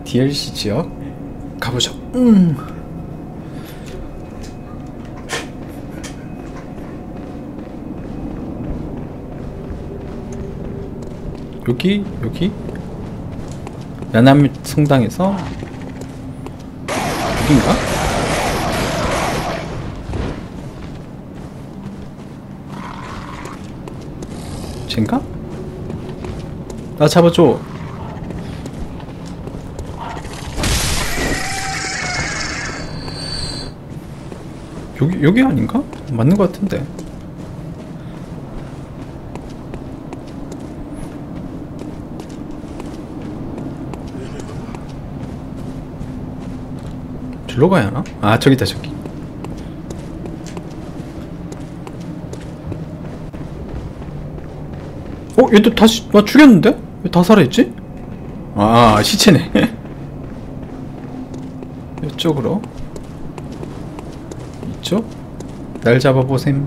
DLC 지역 가보죠. 여기 야나미 성당에서 여긴가? 쟨가? 나 잡아줘. 여기 아닌가? 맞는 것 같은데. 절로 가야 하나? 아, 저기다, 저기. 얘도 다시 나 죽였는데? 왜 다 살아있지? 아, 시체네. 이쪽으로. 이쪽? 날 잡아보셈.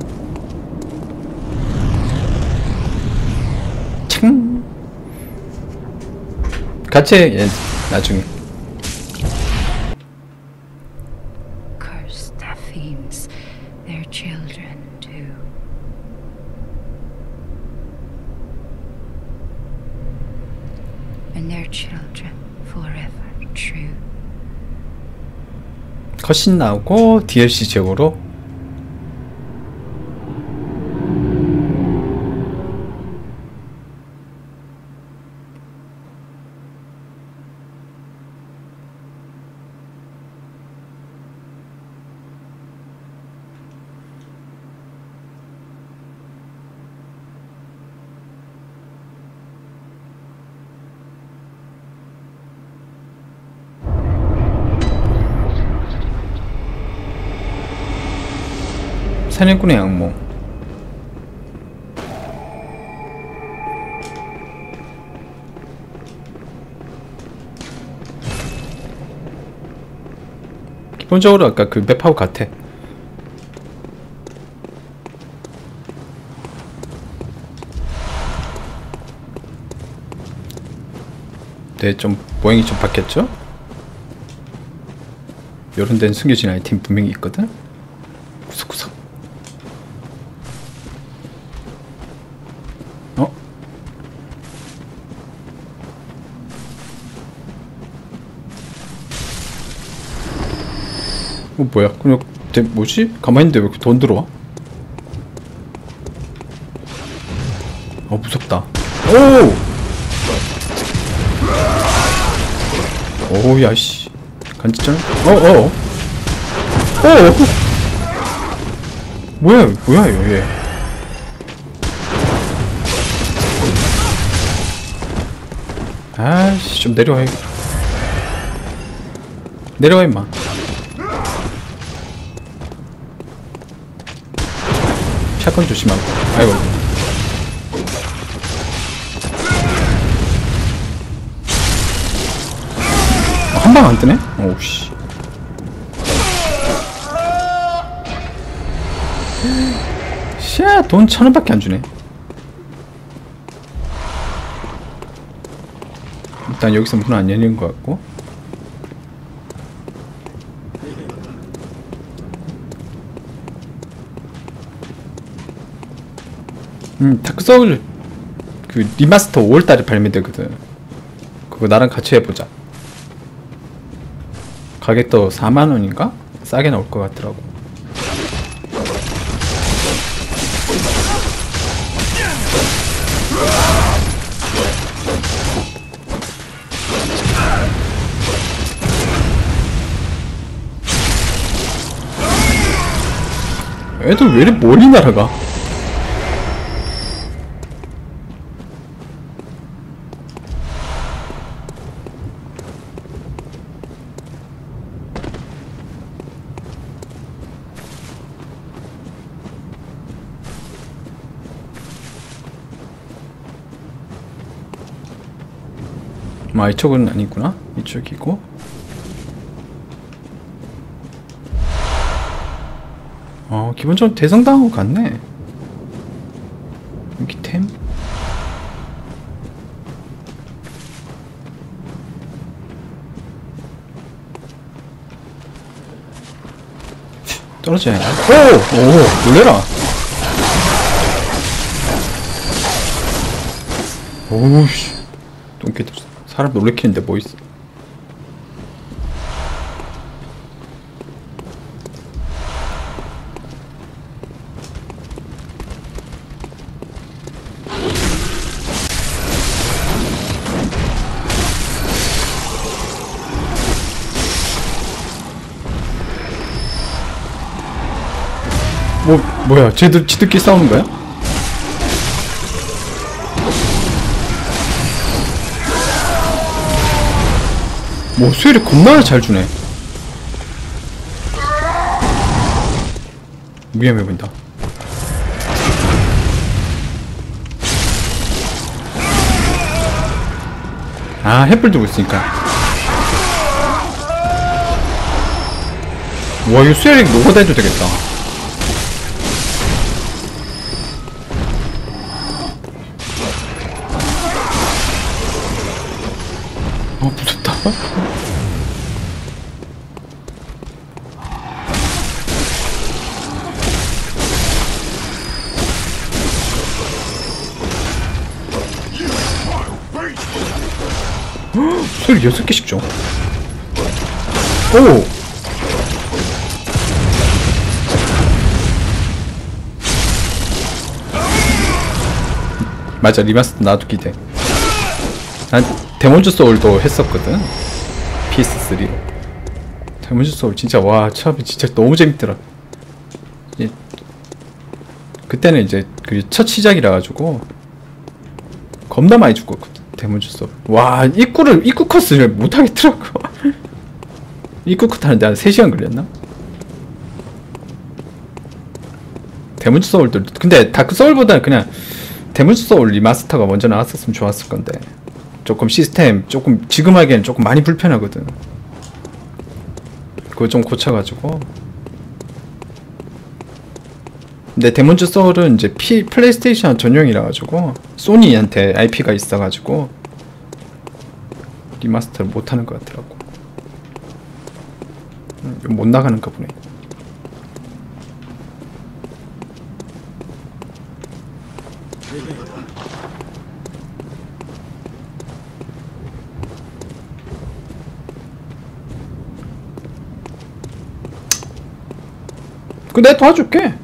창! 같이 해, 얘, 나중에. Curse Taphims, their children too. And their children forever true. 컷신 나오고 DLC 지역으로. 사냥꾼의 악몽. 기본적으로 아까 그 맵하고 같아. 네, 좀 모양이 좀 바뀌었죠? 요런 데는 숨겨진 아이템 분명히 있거든? 구석구석. 뭐야? 그냥 뭐지? 가만히 있는데 왜 이렇게 돈 들어와? 무섭다. 오! 야씨. 간지점? 뭐야, 얘. 아이씨, 좀 내려와. 내려와, 임마. 샷건 조심하고. 아이고. 한 방 안 뜨네? 오우씨. 샤, 돈 1,000원밖에 안 주네. 일단 여기서 문 안 열리는 것 같고. 다크소울 그 리마스터 5월달에 발매되거든. 그거 나랑 같이 해보자. 가격도 4만원인가? 싸게 나올 것 같더라고. 애들 왜 이리 멀리 날아가? 이쪽은 아니구나. 이쪽이고. 기본적으로 대성당하고 같네. 여기 템? 떨어져야 돼. 오! 놀래라. 오우씨. 똥개들 사람 놀래키는데 뭐 있어. 뭐야, 지들끼리 싸우는 거야? 뭐, 수혜를 겁나 잘 주네. 위험해 보인다. 아, 햇불 들고 있으니까. 와, 이거 수혜를 노가다 해도 되겠다. 무섭다. 소리 6개씩 줘. 오! 맞아, 리마스터 나도 기대. 난 데몬즈 소울도 했었거든. PS3로. 데몬즈 소울 진짜 와 처음에 진짜 너무 재밌더라. 그때는 이제 그 첫 시작이라 가지고 겁나 많이 죽었거든. 데몬즈 소울. 와 입구 컷을 못 하겠더라고. 입구 컷 하는데 한 3시간 걸렸나? 데몬즈 소울도 근데 다크 소울보다는 그냥 데몬즈 소울 리마스터가 먼저 나왔었으면 좋았을 건데. 조금 시스템 조금 지금 하기에는 조금 많이 불편하거든. 그거 좀 고쳐가지고. 근데 데몬즈 소울은 이제 플레이스테이션 전용이라 가지고 소니한테 IP가 있어가지고 리마스터를 못하는 것 같더라고. 못 나가는가 보네. 그 내가 도와줄게.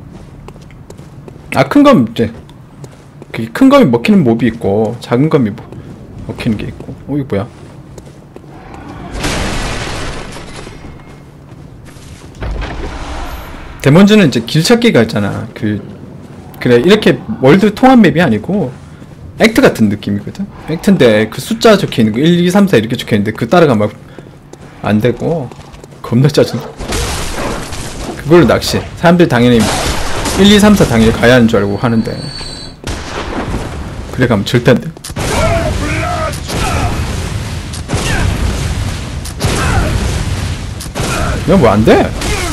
아, 큰 검 이제 큰 검이 먹히는 몹이 있고 작은 검이 먹히는 게 있고. 이거 뭐야? 데몬즈는 이제 길찾기가 있잖아. 그래 이렇게 월드 통합 맵이 아니고 액트 같은 느낌이거든. 액트인데 그 숫자 적혀있는 거 1, 2, 3, 4 이렇게 적혀있는데 그 따라가면 안 되고 겁나 짜증. 그걸로 낚시. 사람들이 당연히 1, 2, 3, 4 당연히 가야 하는 줄 알고 하는데 그래 가면 절대 안 돼. 야, 뭐 안 돼?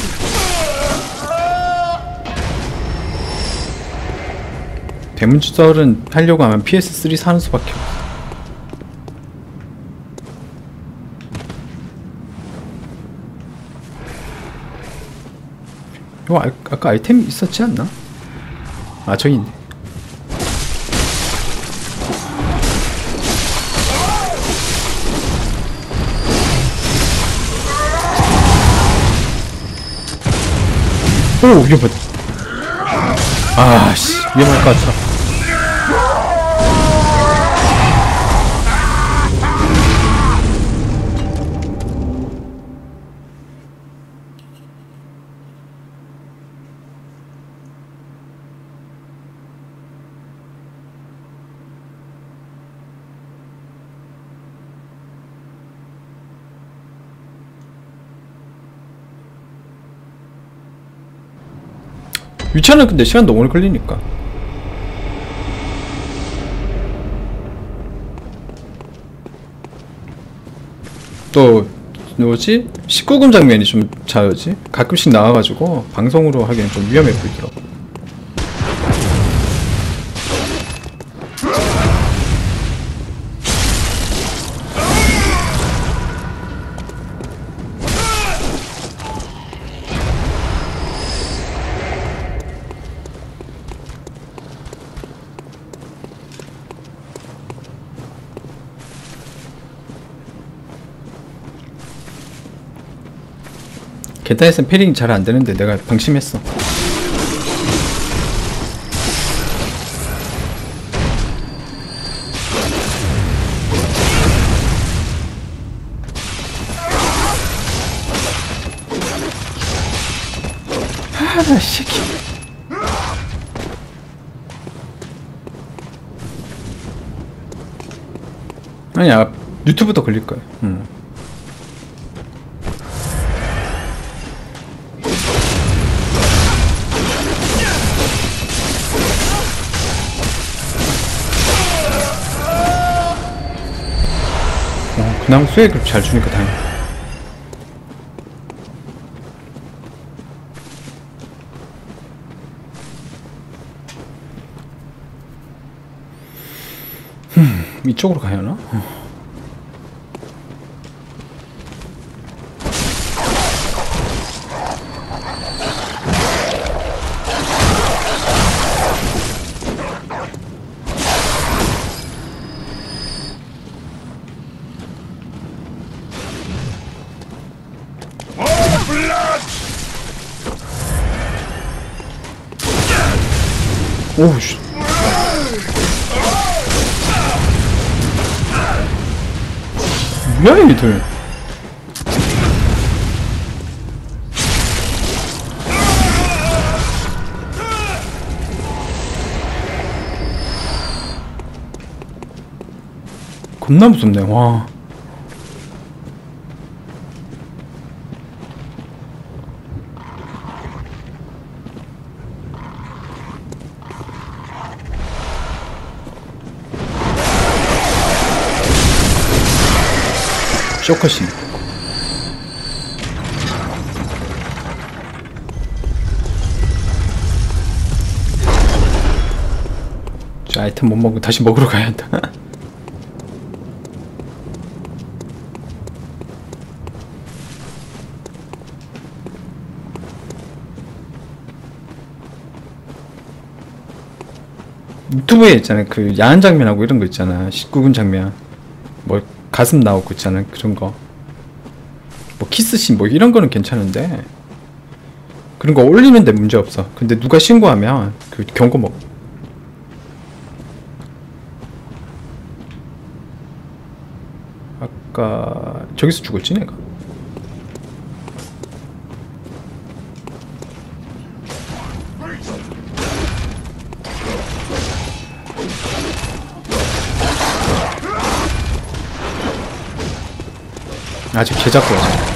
데몬즈 소울은 하려고 하면 PS3 사는 수밖에 없어. 이거 아까 아이템 있었지 않나? 아, 저기 있네. 오, 위험하다. 아씨, 위험할 것 같아. 유치하는 근데 시간 너무 오래 걸리니까. 또 뭐지? 19금 장면이 좀 자유지? 가끔씩 나와가지고 방송으로 하기엔 좀 위험해 보이더라고. 게타에선 패링이 잘 안되는데 내가 방심했어. 하나 새끼. 아니야, 유튜브도 걸릴거야. 그나마 수액을 잘 주니까 다행이다. 이쪽으로 가야하나? 오우 씨. 뭐야 얘들. 겁나 무섭네. 와. 쇼컷이. 저 아이템 못 먹고 다시 먹으러 가야 한다. 유튜브에 있잖아요. 그 야한 장면하고 이런 거 있잖아. 19금 장면. 뭐 가슴 나오고 있잖아. 그런 거. 뭐 키스씬 뭐 이런 거는 괜찮은데 그런 거 올리는데 문제 없어. 근데 누가 신고하면 그 경고 먹. 아까 저기서 죽었지 내가. 아직 개잡고 하자.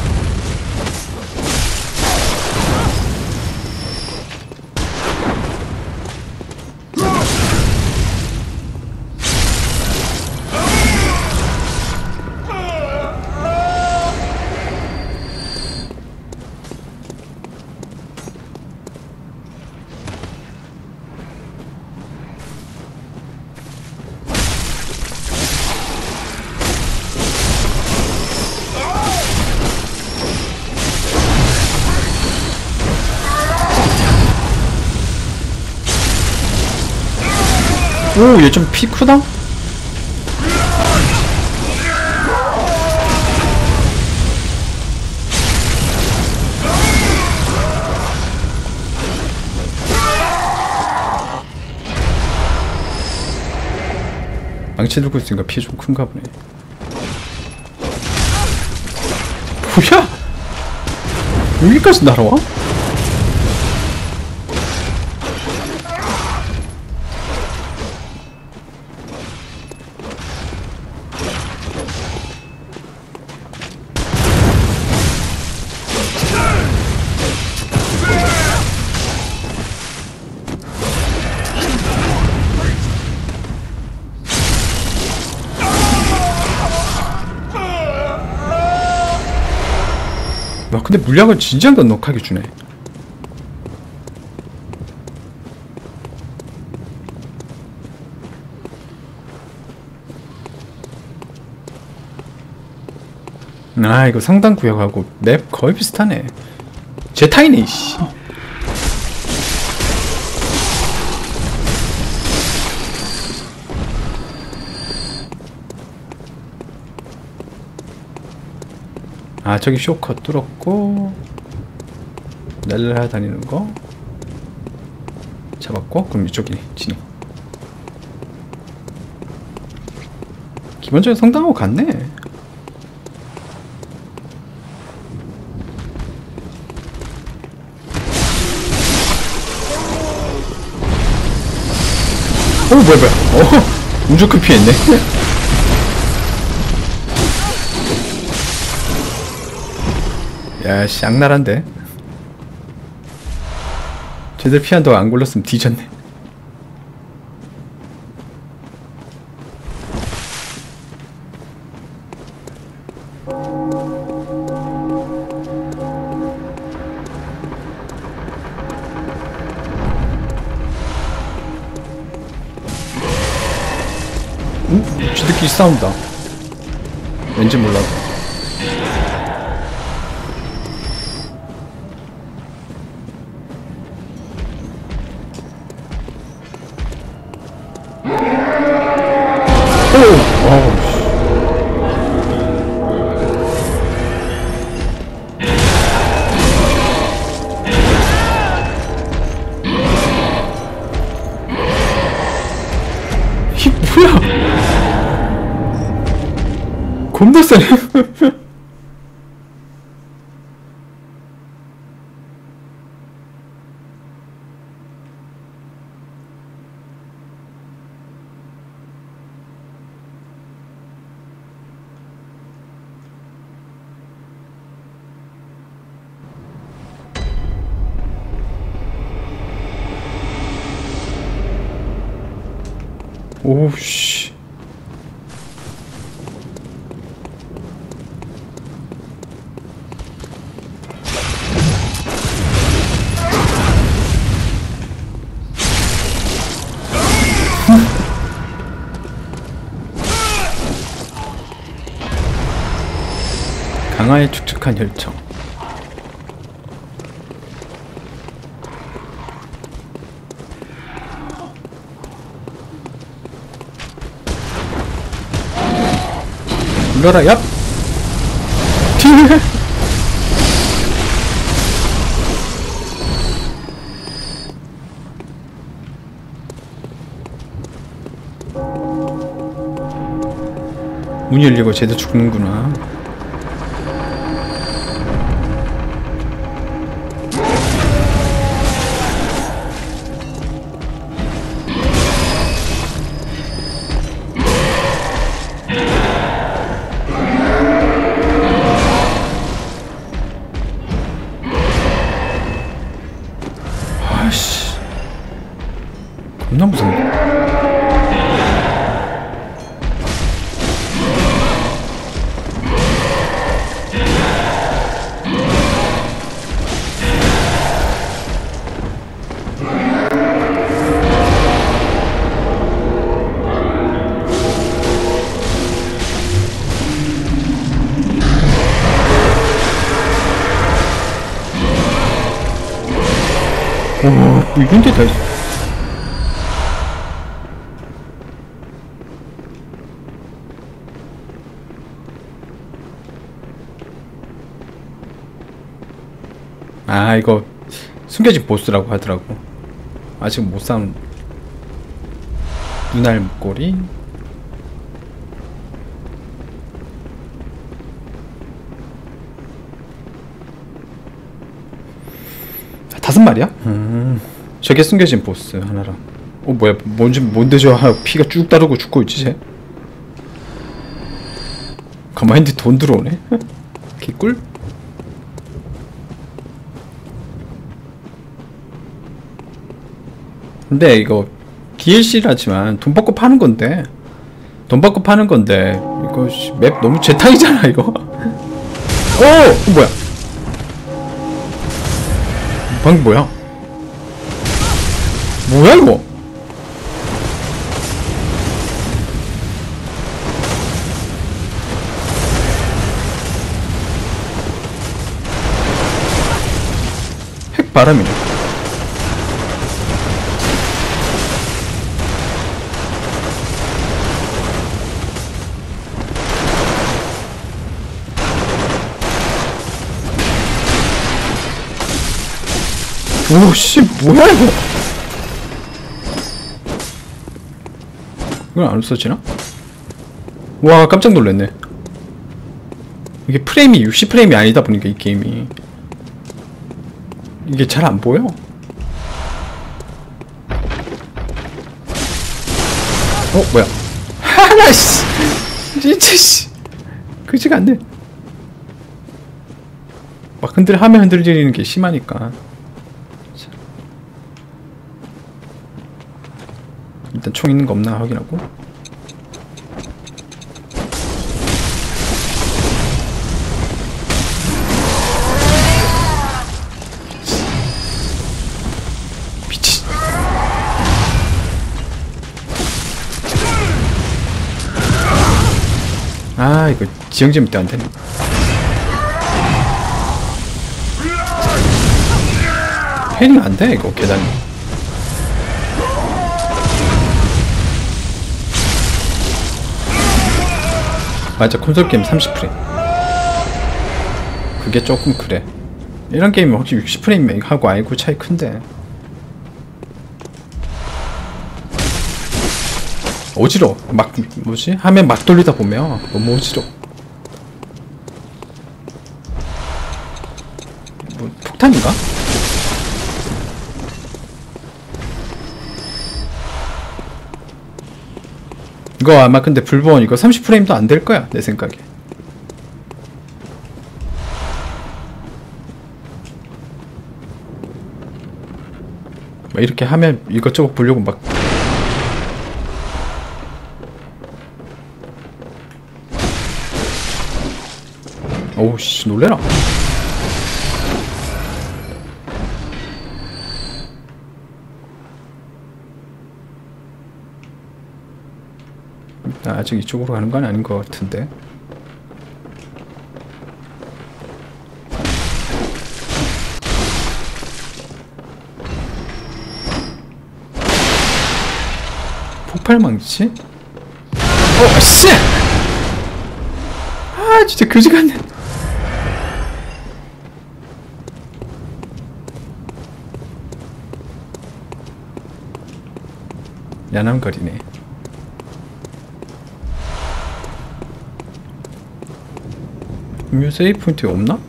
오, 얘 좀 피 크다? 망치 들고 있으니까 피 좀 큰가 보네. 뭐야? 여기까지 날아와? 와, 근데 물약을 진짜 넉넉하게 주네. 아, 이거 상단 구역하고 맵 거의 비슷하네. 제타이네 이씨. 아, 저기 쇼컷 뚫었고 날라다니는 거 잡았고, 그럼 이쪽이 진입. 기본적으로 성당하고 같네. 뭐야. 무조건 피했네. 야, 씨, 악랄한데. 쟤들 피한다고 안 굴렀으면 뒤졌네. 쥐들끼리 싸운다. 왠지 몰라도. 이 뭐야? 겁나 세네. 오우씨. 강하에 축축한 혈청. 불러라, 얍! 문이 열리고 쟤도 죽는구나. 아씨, 겁나 무섭네. 오, 이런데 다 있어. 아, 이거 숨겨진 보스라고 하더라고. 아직 못 싸운 눈알 목걸이. 다섯 마리야? 저게 숨겨진 보스 하나랑. 뭐야, 뭔데 저 피가 쭉 따르고 죽고 있지 쟤? 가만히 있는데 돈 들어오네? 개꿀? 근데 이거 DLC라지만 돈 받고 파는 건데 이거 맵 너무 재탕이잖아 이거. 뭐야? 방금 뭐야? 뭐야 이거? 핵바람이네. 오씨 뭐야 이거. 이건 안 없어지나? 와 깜짝 놀랐네. 이게 프레임이 60프레임이 아니다 보니까 이 게임이 이게 잘 안 보여. 뭐야. 하나 씨 진짜 씨 그지가 않네. 막 화면 흔들리는 게 심하니까. 자. 일단 총 있는 거 없나 확인하고. 미친. 아 이거 지형점 때 안 되네. 헤딩 안 돼 이거 계단이. 맞아 콘솔 게임 30프레임. 그게 조금 그래. 이런 게임은 확실히 60프레임 하고 아이고 차이 큰데. 어지러워. 막 뭐지? 화면 막 돌리다 보면 너무 어지러워. 뭐 폭탄인가? 이거 아마 근데 불본 이거 30프레임도 안 될 거야 내 생각에. 막 이렇게 하면 이것저것 보려고 막. 오우씨 놀래라. 아직 이쪽으로 가는 건 아닌 것 같은데. 폭발망치? 씨! 아 진짜 그지 같네. 야남거리네. 음료 세이브 포인트 없나?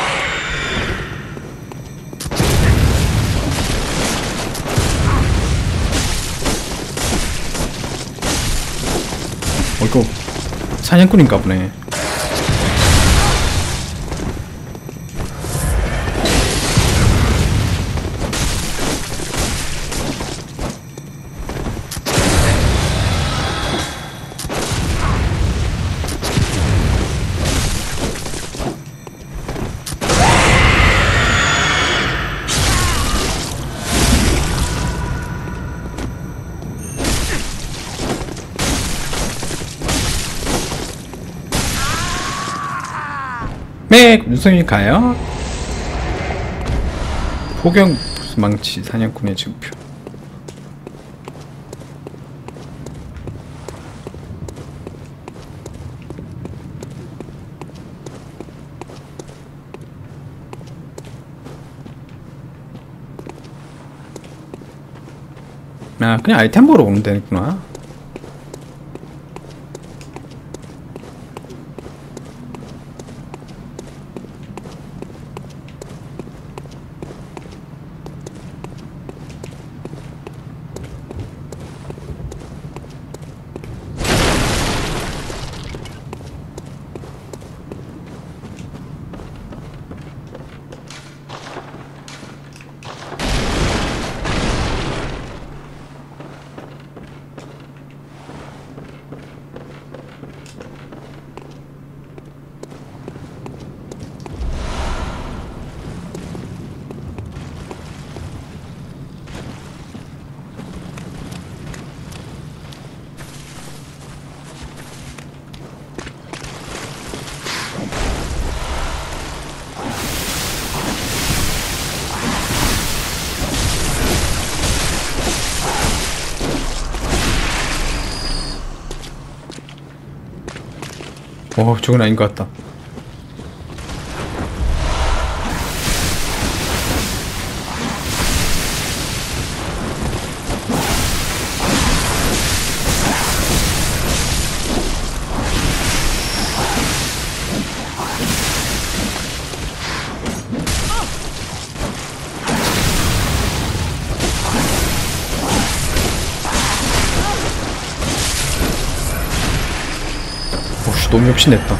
이거 사냥꾼인가 보네. 네, 윤성이 가요. 포경 망치 사냥꾼의 증표. 아, 그냥 아이템 보러 오면 되겠구나. 저건 아닌 것 같다. 너무 욕심냈다.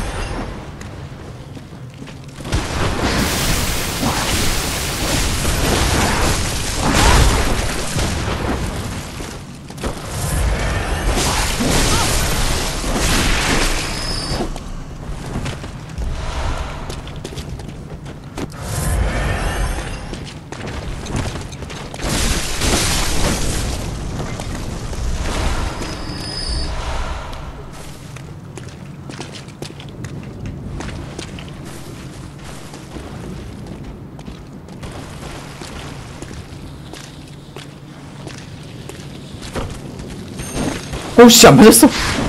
오씨, 안 맞았어.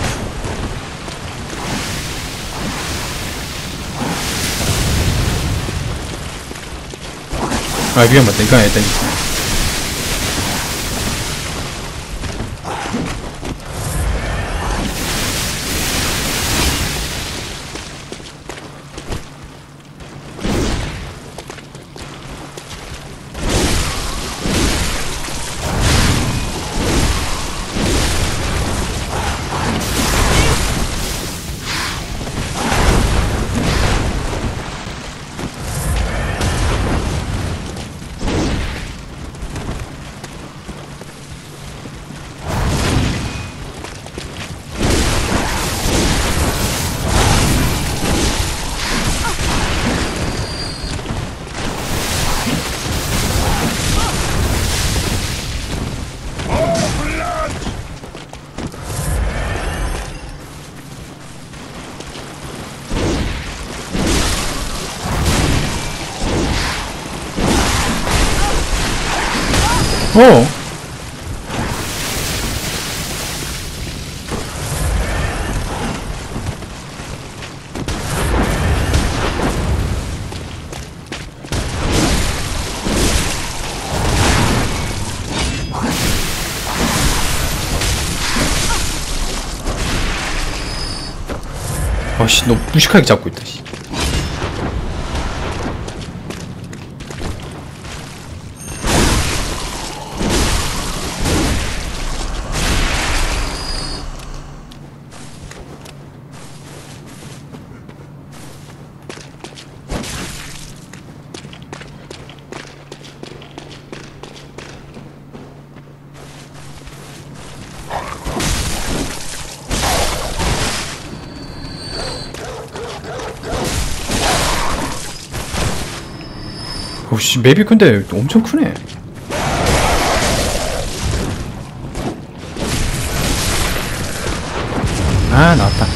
아, 위험하다. 이거 아니다. 어. 아씨, 너무 무식하게 잡고 있다. 씨. 오씨, 맵이 근데 엄청 크네. 아, 나왔다.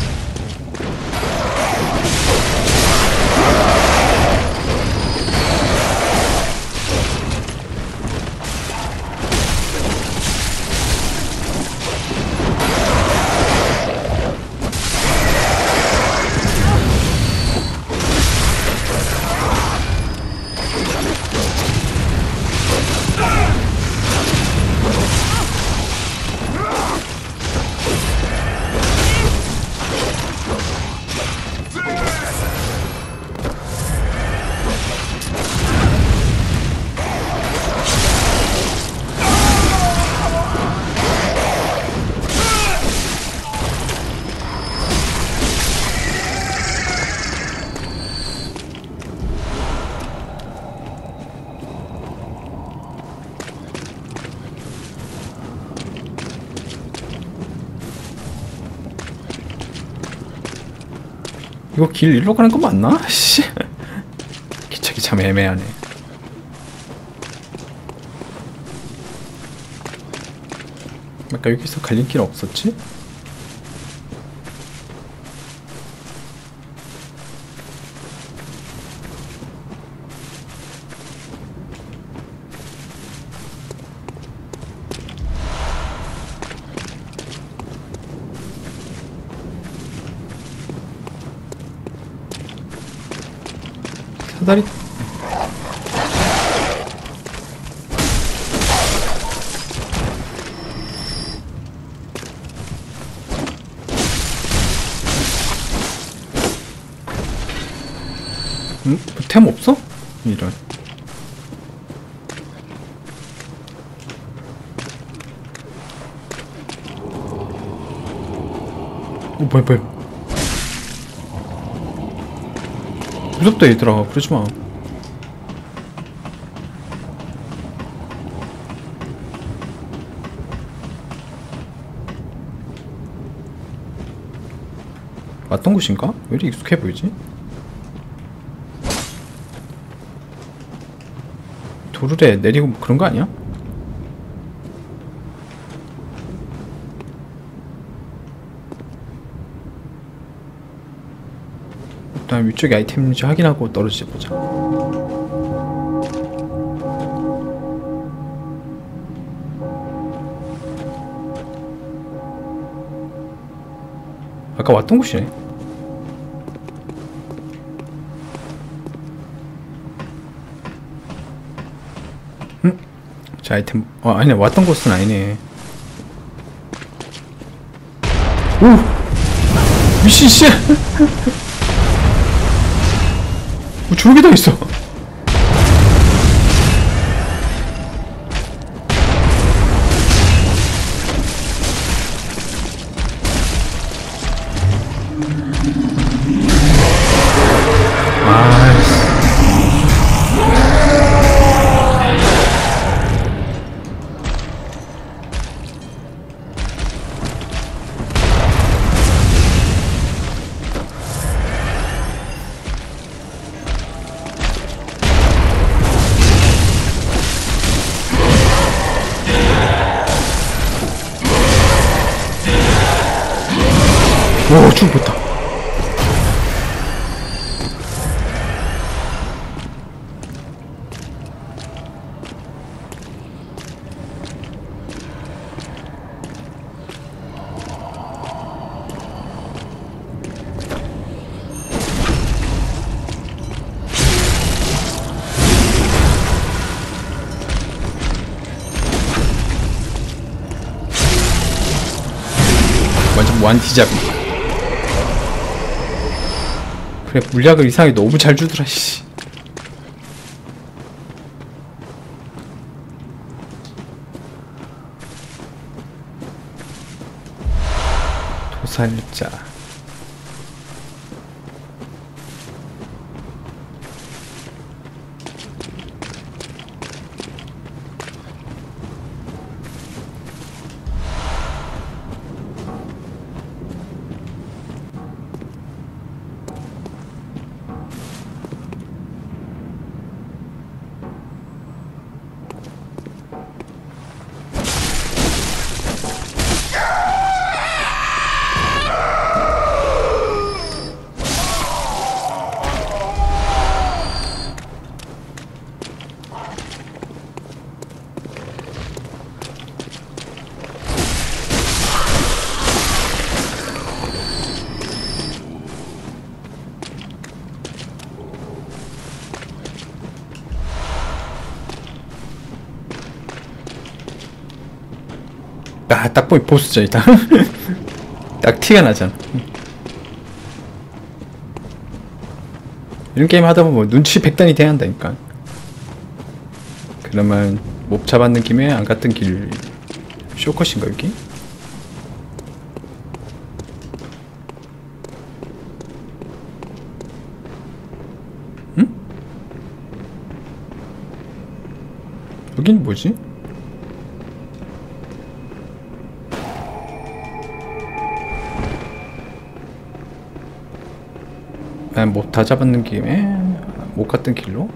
이거 길 일로 가는 거 맞나? 씨. 기차기 참 애매하네. 아까 여기서 갈림길 없었지? 사다리. 템 없어? 이런. 뭐야. 무섭다 얘들아. 그러지마. 왔던 곳인가? 왜 이렇게 익숙해 보이지? 도르래 내리고 뭐 그런 거 아니야? 일단 위쪽에 아이템인지 확인하고 떨어지자 보자. 아까 왔던 곳이네. 응? 자 아이템 아니네. 왔던 곳은 아니네. 오! 미친 씨! 뭐 저렇게 다 있어. 오, 죽었다. 완전 무한 디잡이. 그래 물약을 이상하게 너무 잘 주더라 씨. 도살자. 아, 딱 보니 보스죠, 일단. 딱 티가 나잖아. 이런 게임 하다 보면 뭐 눈치 백단이 돼야 한다니까. 그러면 몹 잡았는 김에 안 갔던 길 쇼컷인가 여기? 응? 여긴 뭐지? 못 다 잡았는 김에 못 갔던 길로.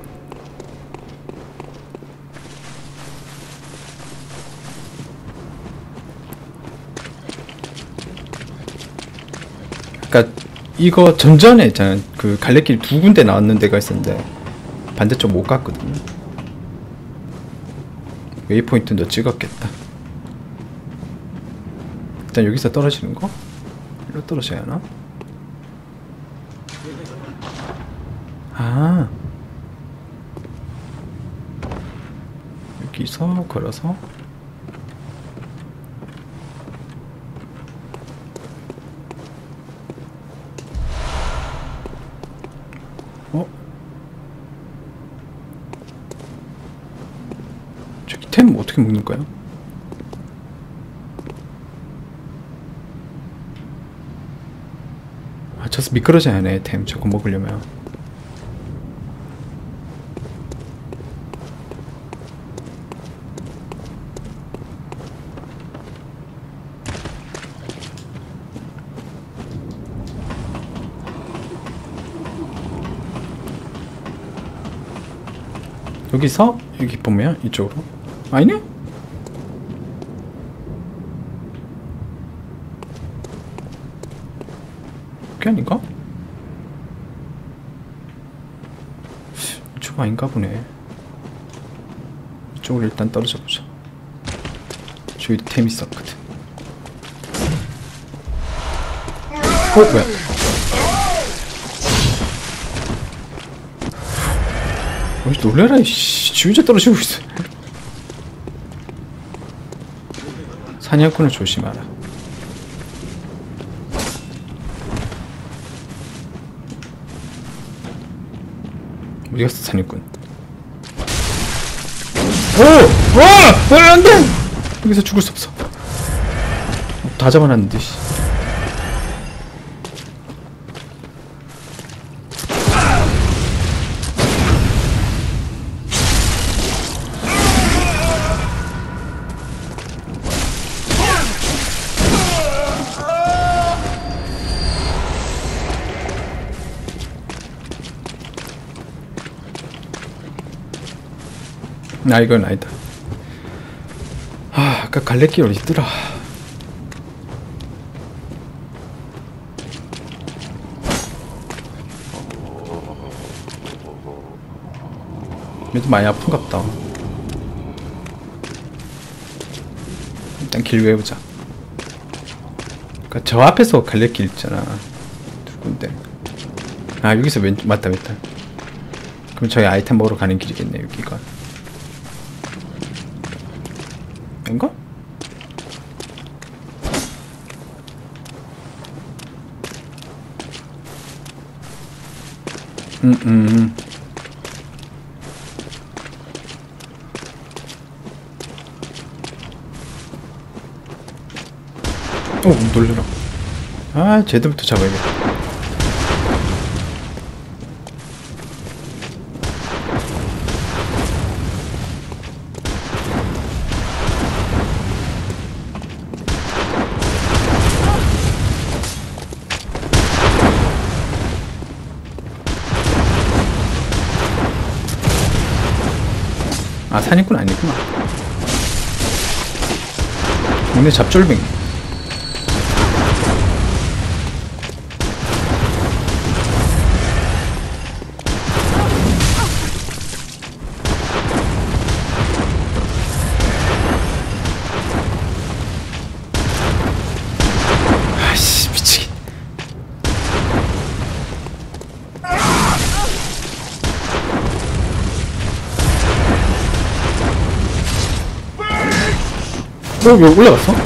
아까 이거 전전에 있잖아. 그 갈래길 두 군데 나왔는 데가 있었는데 반대쪽 못 갔거든요. 웨이포인트도 찍었겠다. 일단 여기서 떨어지는 거? 일로 떨어져야 하나? 아, 여기서 걸어서 저기 템 어떻게 먹는거야? 아, 저서 미끄러져야 하네. 템 저거 먹으려면. 여기서 여기 보면 이쪽으로 아니네? 그게 아닌가? 이쪽 아닌가 보네. 이쪽으로 일단 떨어져 보자. 저기 템 있었거든. 뭐야? 어이 놀래라 이씨. 지 혼자 떨어지고 있어. 사냥꾼을 조심하라. 어디 갔어 사냥꾼? 오! 와! 안돼! 여기서 죽을 수 없어. 다 잡아놨는데 씨. 아 이건 아니다. 아 아까 갈래길 어디 있더라. 얘도 많이 아픈갑다. 일단 길 외우자. 그니까 저 앞에서 갈래길 있잖아. 두 군데. 아 여기서 맞다. 그럼 저희 아이템 먹으러 가는 길이겠네 여기가. 인가? 오 놀래라. 아 쟤들부터 잡아야겠다. 아 사냥꾼 아니구나. 오늘 잡졸뱅이. 아씨 미치겠. 왜 올라갔어?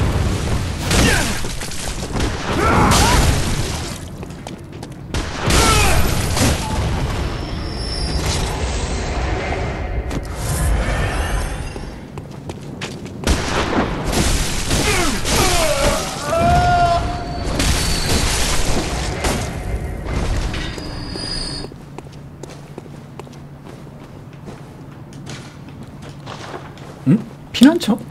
응? 피난처?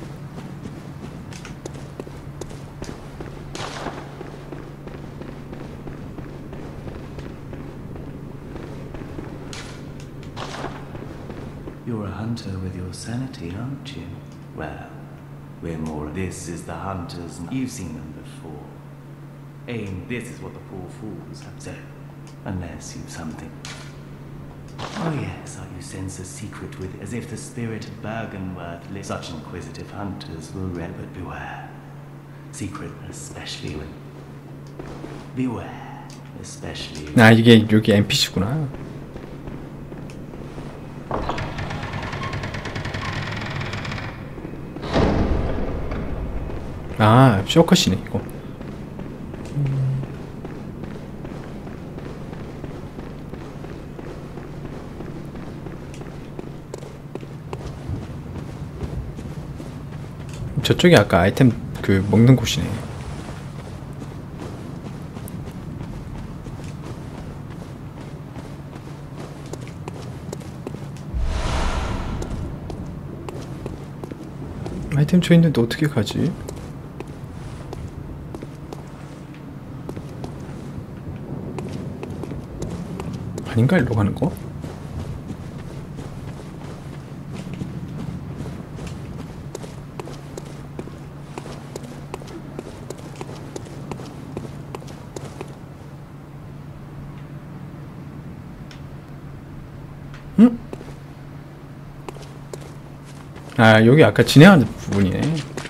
You're a hunter with your sanity, aren't you? Well, we're more. This is the hunters. You've seen them before. Aim, this is what the poor fools have said. Unless you've something. Oh yes, you sense a secret with as if the spirit of Bergenworth lived. Such inquisitive hunters will read, but beware. Secret, especially when. Beware, especially. 아 이게 여기 NPC구나. 아 쇼컷이네 이거. 저쪽이 아까 아이템 그 먹는 곳이네. 아이템 저 있는데 어떻게 가지? 아닌가 일로 가는 거? 응? 아, 여기 아까 진행하는 부분이네.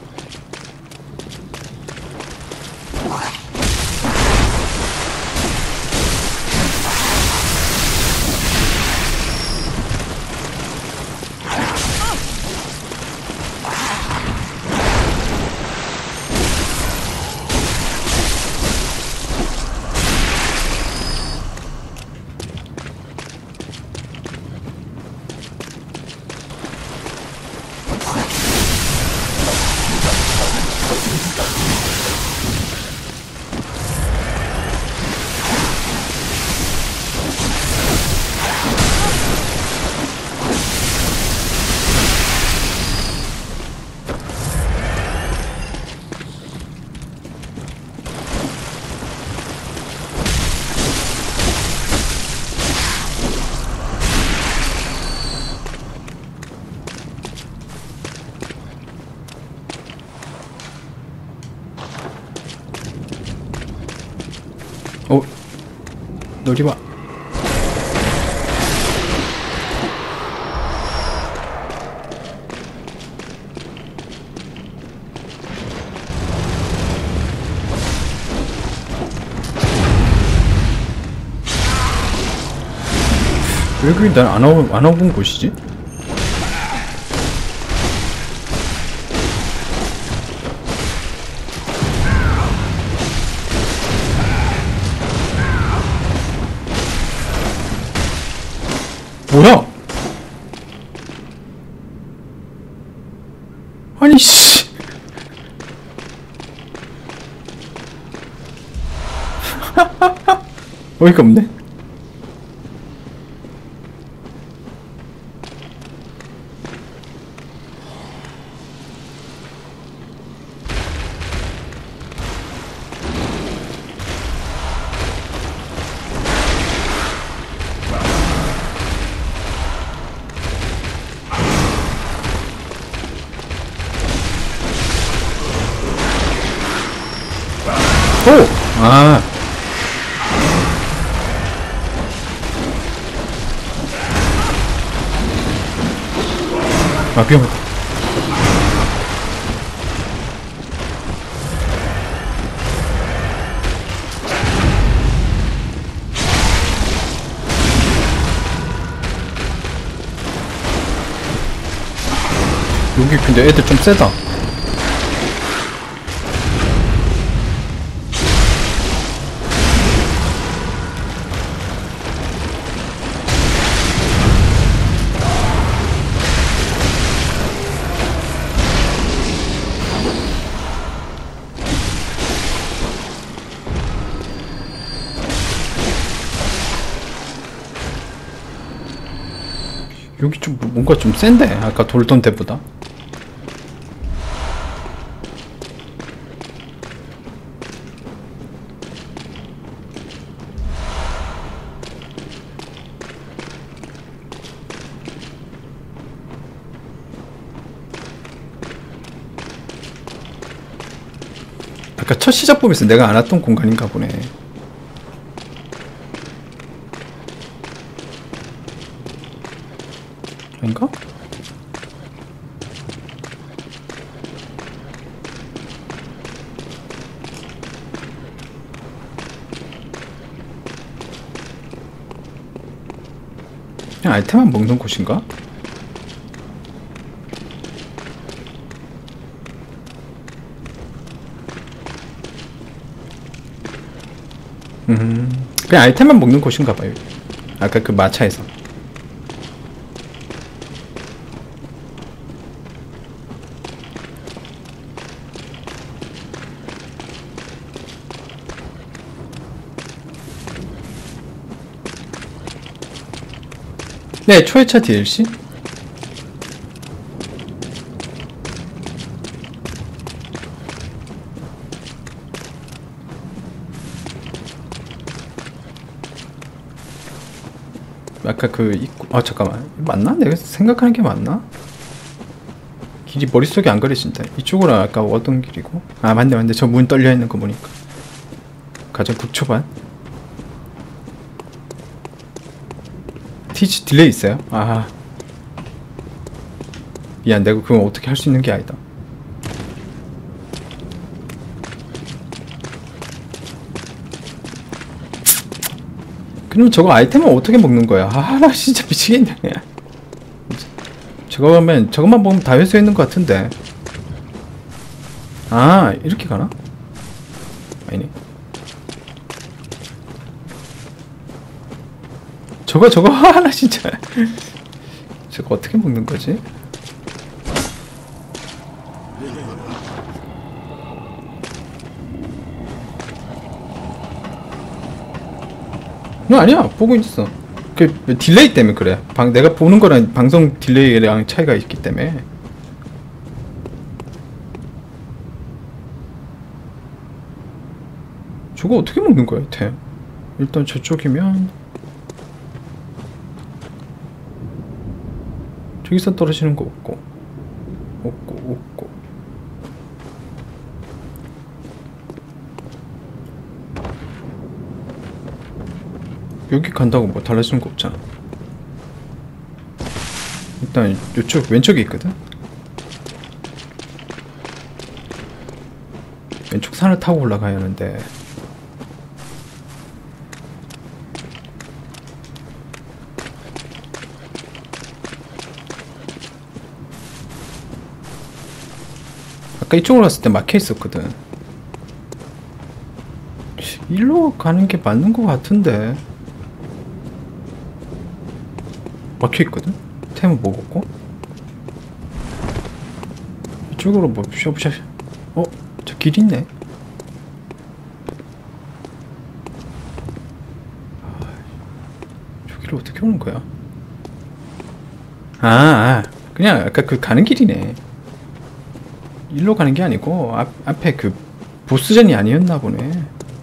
어, 너리 봐. 왜 그게 난안 와본 곳이지? 뭐야? 아니 씨. 어이가 없네. 오! 아. 아, 위험하다. 여기 근데 애들 좀 세다. 여기 좀 뭔가 좀 센데 아까 돌던 데보다. 아까 첫 시작법에서 내가 안 왔던 공간인가 보네. 아닌가? 그냥 아이템만 먹는 곳인가? 그냥 아이템만 먹는 곳인가 봐요. 아까 그 마차에서. 네, 초회차 DLC? 아까 그 입구, 아 잠깐만, 맞나? 내가 생각하는 게 맞나? 길이 머릿속에 안 그려진다. 이쪽으로 아까 오던 길이고. 아 맞네 맞네, 저 문 떨려있는 거 보니까. 가자, 북초반. 티치 딜레이 있어요? 아 미안, 내가 그건 어떻게 할 수 있는 게 아니다. 그럼 저거 아이템은 어떻게 먹는 거야? 아 나 진짜 미치겠네. 저거 하면 저것만 보면 다 회수해 있는 것 같은데. 아 이렇게 가나? 아니네. 저거 나 진짜 저거 어떻게 먹는 거지? 아니야 보고 있어. 그 딜레이 때문에 그래. 내가 보는 거랑 방송 딜레이랑 차이가 있기 때문에. 저거 어떻게 먹는 거야 템? 일단 저쪽이면 저기서 떨어지는 거 없고 여기 간다고 뭐 달라지는 거 없잖아. 일단 이쪽 왼쪽에 있거든. 왼쪽 산을 타고 올라가야 하는데 아까 이쪽으로 갔을 때 막혀 있었거든. 일로 가는 게 맞는 것 같은데 막혀 있거든. 템은 먹었고 이쪽으로 뭐 셔브셔. 저 길 있네. 저기를 어떻게 오는 거야? 그냥 아까 그 가는 길이네. 일로 가는 게 아니고 앞에 그 보스전이 아니었나 보네.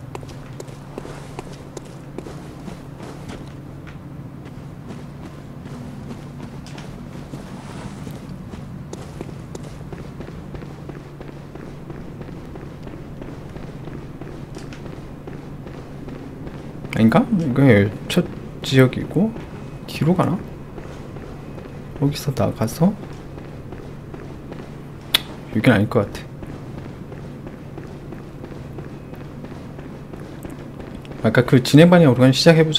아닌가? 이게 첫 지역이고 뒤로 가나? 여기서 나가서 여긴 아닐 것 같아. 아까 그 진행 방향으로 그냥 시작해보자.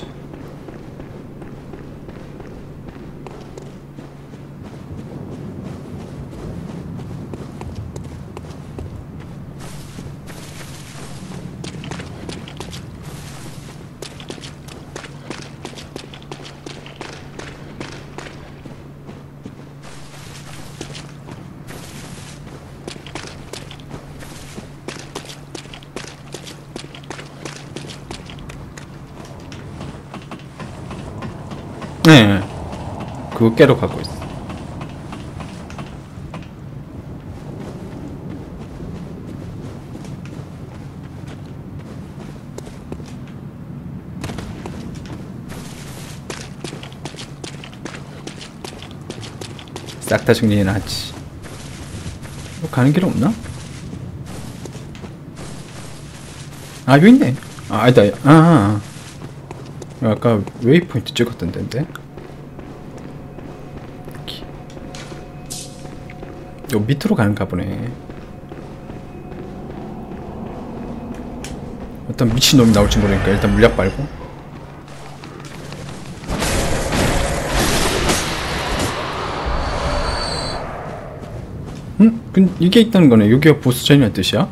네, 그거 깨러 가고 있어. 싹 다 정리해놨지. 가는 길 없나? 여기 있네. 아니다. 아까 웨이포인트 찍었던 데인데. 요 밑으로 가는가 보네. 어떤 미친놈이 나올지 모르니까 일단 물약 빨고. 이게 있다는 거네. 여기가 보스전이란 뜻이야?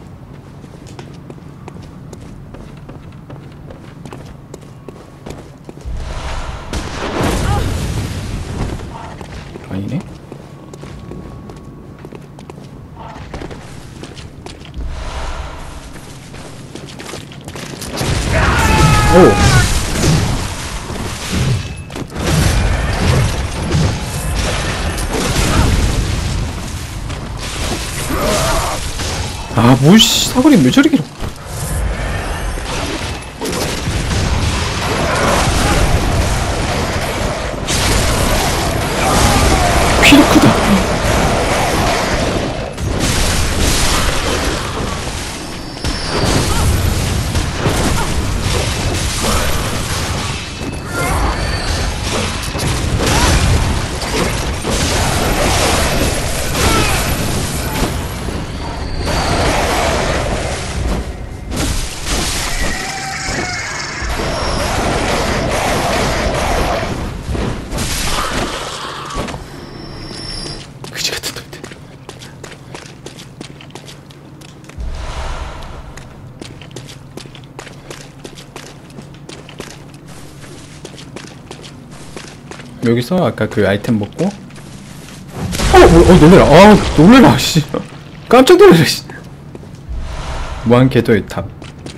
아니네. 오. 뭐씨, 사거리 왜 저리 길어? 피도 크다. 여기서 아까 그 아이템 먹고 놀래라. 놀래라 씨. 깜짝 놀래라 씨. 무한 궤도의 탑.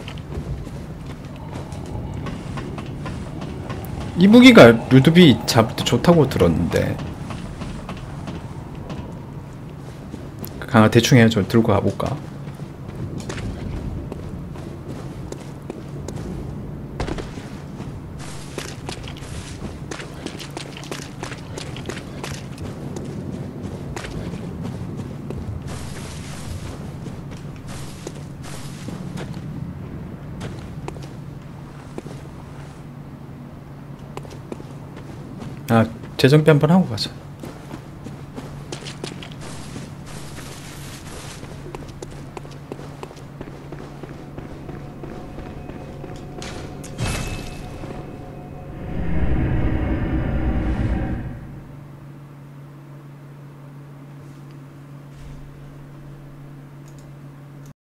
이 무기가 루드비 잡을 때 좋다고 들었는데 강아 대충 해야죠. 들고 가볼까? 재정비 한번 하고 가자.